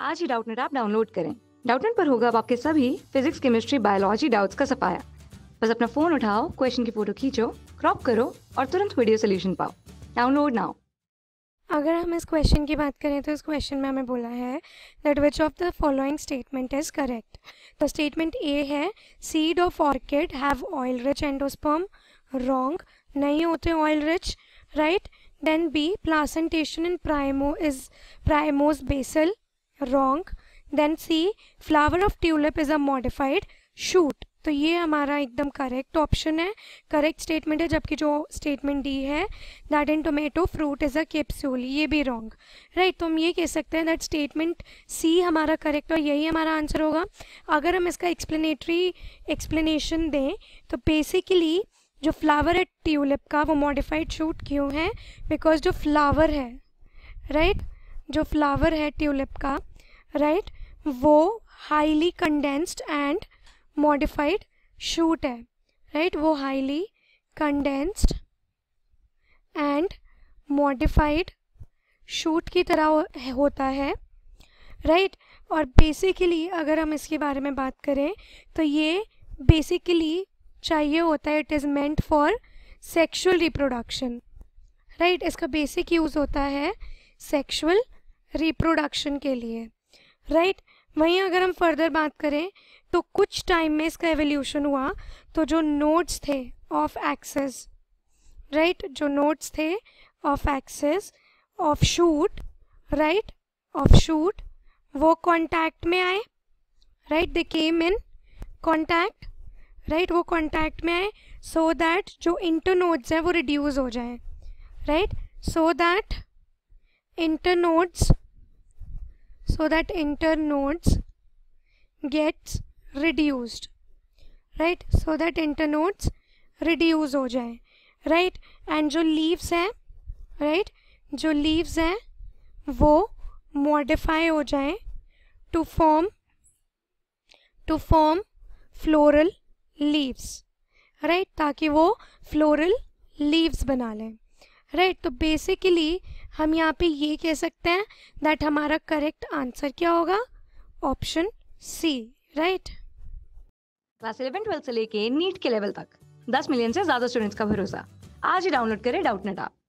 आज ही Doubtnut app download करें। डाउटनेट पर होगा अब आपके सभी फिजिक्स, केमिस्ट्री, बायोलॉजी डाउट्स का सफाया। बस अपना फोन उठाओ, क्वेश्चन की फोटो खींचो, क्रॉप करो और तुरंत वीडियो सोल्यूशन पाओ। Download now. अगर हम इस क्वेश्चन की बात करें तो इस क्वेश्चन में हमें बोला है that which of the following statement is correct. तो स्टेटमेंट ए है seed of orchid have oil rich endosperm, wrong, नहीं होते oil rich, right. Then B placentation in primrose basal, wrong. Then C flower of tulip is a modified shoot. तो ये हमारा एकदम correct option है, correct statement है। जबकि जो स्टेटमेंट डी है that in tomato fruit is a capsule, ये भी रॉन्ग, राइट। तो हम ये कह सकते हैं दैट स्टेटमेंट सी हमारा करेक्ट और यही हमारा आंसर होगा। अगर हम इसका एक्सप्लेनेशन दें तो बेसिकली जो फ्लावर है ट्यूलिप का वो मॉडिफाइड शूट क्यों है, बिकॉज जो फ्लावर है, राइट, जो फ्लावर है ट्यूलिप का, राइट, वो highly condensed and modified shoot है, राइट, वो highly condensed and modified shoot की तरह होता है, राइट। और बेसिकली अगर हम इसके बारे में बात करें तो ये बेसिकली चाहिए होता है, it is meant for sexual reproduction, right. इसका बेसिक यूज़ होता है सेक्सुअल रिप्रोडक्शन के लिए, राइट। वहीं अगर हम फर्दर बात करें तो कुछ टाइम में इसका एवोल्यूशन हुआ, तो जो नोड्स थे ऑफ एक्सेस, राइट, जो नोड्स थे of axis of shoot, right, of shoot, वो कांटेक्ट में आए, right, they came in contact, right, वो कांटेक्ट में आए सो दैट जो इंटरनोड्स हैं वो रिड्यूस हो जाएं, right, so that internodes gets reduced, right, so that internodes reduce हो जाए, right। and जो leaves हैं, right, जो leaves हैं वो modify हो जाए to form floral leaves, right, ताकि वो floral leaves बना लें, राइट। तो बेसिकली हम यहाँ पे ये कह सकते हैं दैट हमारा करेक्ट आंसर क्या होगा, ऑप्शन सी, राइट। क्लास 11-12 से लेके नीट के लेवल तक 10 मिलियन से ज्यादा स्टूडेंट्स का भरोसा। आज ही डाउनलोड करें डाउटनेट ऐप।